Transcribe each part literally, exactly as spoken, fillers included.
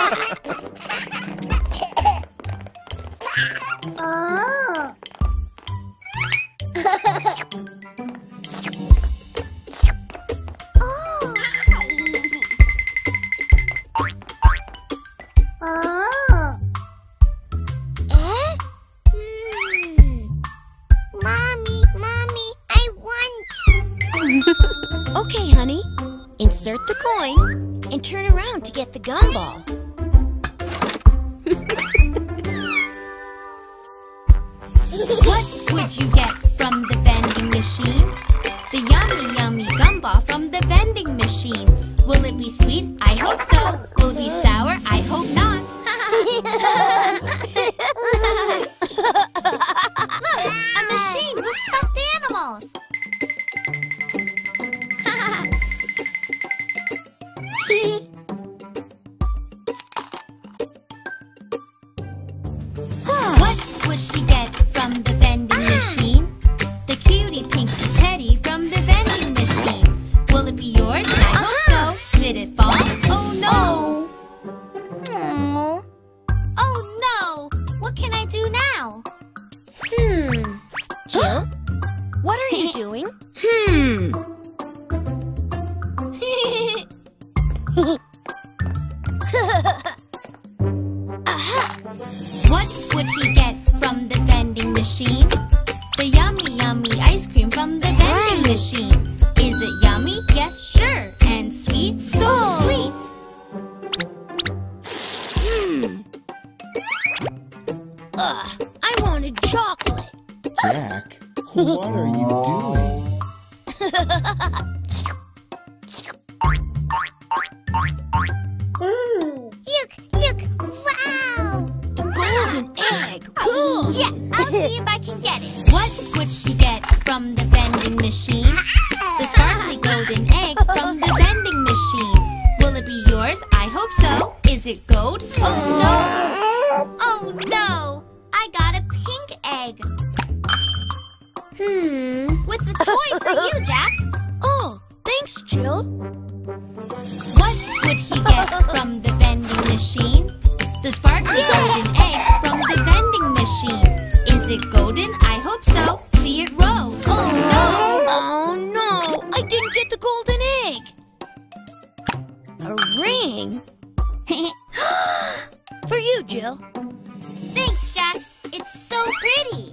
Okay, honey. Insert the coin and turn around to get the gumball. What would you get from the vending machine? The yummy, yummy gumball from the vending machine. Will it be sweet? I hope so. Will it be sour? I hope not. Look, a machine with stuffed animals. What would she get from the vending machine? The cutie pinky teddy from the vending machine. Will it be yours? I hope so. Did it fall? Oh no! Oh. Oh no! What can I do now? Hmm. Jill, what are you doing? Hmm. What would he get from the vending machine? The yummy, yummy ice cream from the vending machine. Is it yummy? Yes, sure. And sweet? So sweet. Hmm. Ugh, I wanted chocolate. Jack, what are you doing? Look, look, wow! The golden egg. Cool. Yes, I'll see if I can get it. What would she get from the vending machine? The sparkly golden egg from the vending machine. Will it be yours? I hope so. Is it gold? Oh no! Oh no! I got a pink egg. Hmm. With a toy for you, Jack. Oh, thanks, Jill. What would he get from the vending machine? The sparkly golden egg from the vending machine. Is it golden? I hope so. See it roll. Oh no! Oh no, I didn't get the golden egg. A ring? For you, Jill. Thanks, Jack. It's so pretty.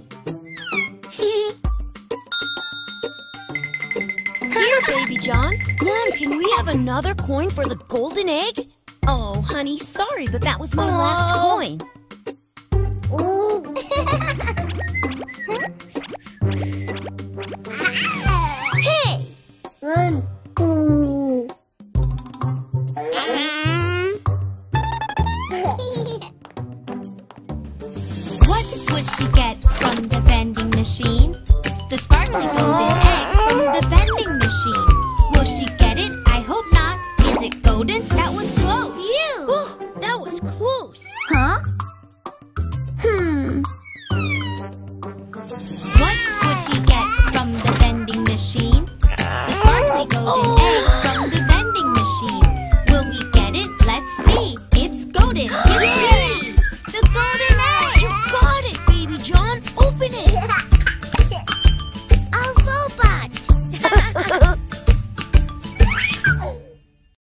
Here, Baby John. Mom, can we have another coin for the golden egg? Oh, honey, sorry, but that was my last coin. Hey! Run. What would she get from the vending machine? The sparkly golden egg from the vending machine. Will she get it? I hope not. Is it golden? That was close. Phew! Oh, that was close. Huh? Hmm. What would he get from the vending machine? The sparkly golden